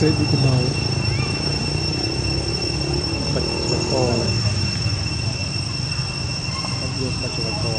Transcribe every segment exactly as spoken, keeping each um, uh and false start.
sẽ đi cái màu bạch bạch to bạch dương bạch bạch to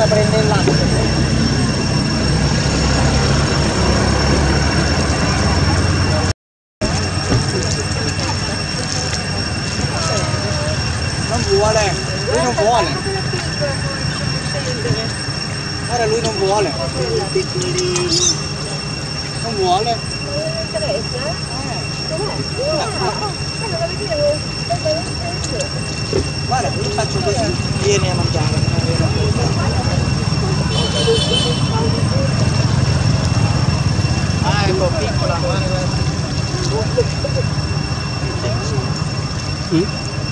andata a prendere l'acqua. Non vuole, lui non vuole. Ora lui non vuole. Non vuole. Non mi interessa? Guarda, io faccio così, vieni a mangiare. Ah, ecco, piccola, guarda, guarda. Mm?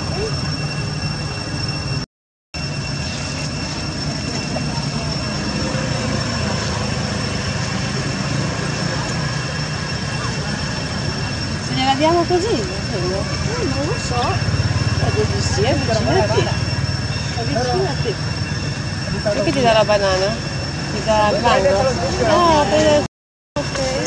Se ne andiamo così? Eh, non lo so. Così sì, avvicinati. Avvicinati. Perché ti dà la banana? Ti dà il mango? No, prende... Ok.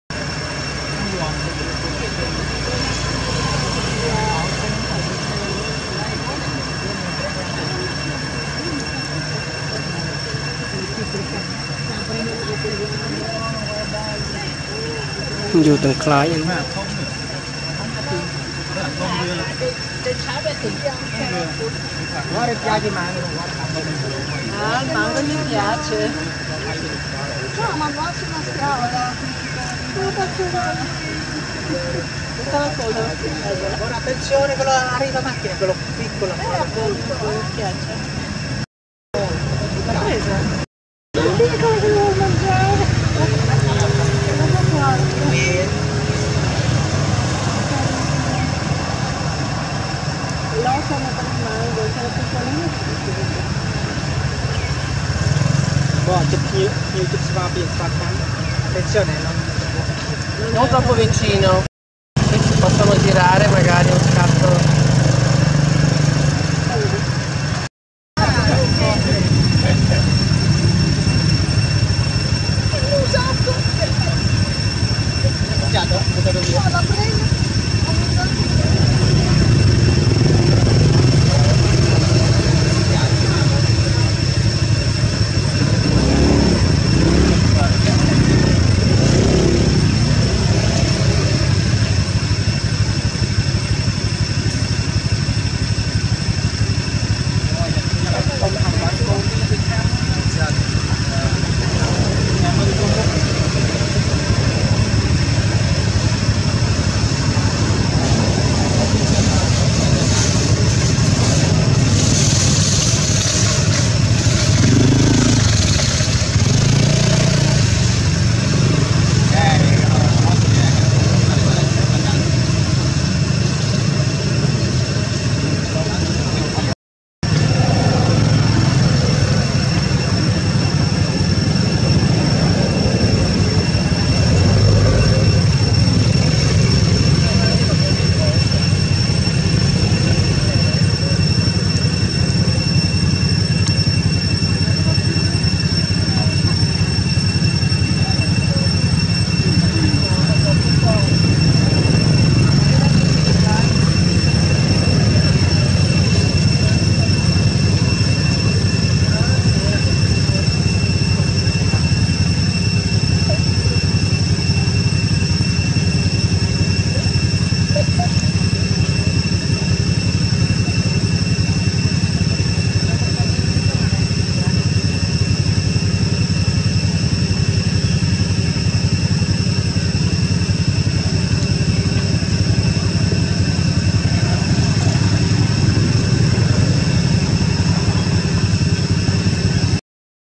Vô từng cries anh. Guarda il piace mango. Ah, il mango gli piace. No, ma faccio una strada. Tutta la coda. Ora attenzione, quello arriva macchina, quello piccolo. Eh, appunto, mi piace. L'ha presa? Non dico che devo mangiare. Cosa fa? Lasciamo per il mango, c'è la piccolina che Boh, c'è più, più che si va a piantare. Attenzione, non... non troppo vicino. Qui si possono girare magari.